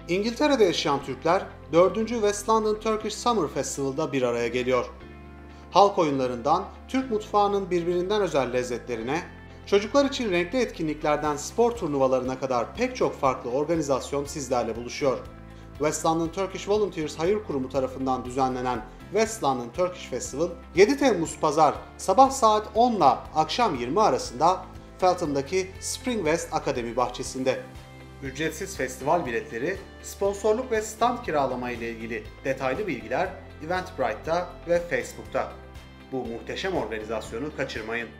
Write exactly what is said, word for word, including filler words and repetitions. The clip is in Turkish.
İngiltere'de yaşayan Türkler dördüncü West London Turkish Summer Festival'da bir araya geliyor. Halk oyunlarından Türk mutfağının birbirinden özel lezzetlerine, çocuklar için renkli etkinliklerden spor turnuvalarına kadar pek çok farklı organizasyon sizlerle buluşuyor. West London Turkish Volunteers Hayır Kurumu tarafından düzenlenen West London Turkish Festival, yedi Temmuz Pazar sabah saat on ile akşam yirmi arasında Feltham'daki Spring West Akademi bahçesinde. Ücretsiz festival biletleri, sponsorluk ve stand kiralama ile ilgili detaylı bilgiler Eventbrite'da ve Facebook'ta. Bu muhteşem organizasyonu kaçırmayın.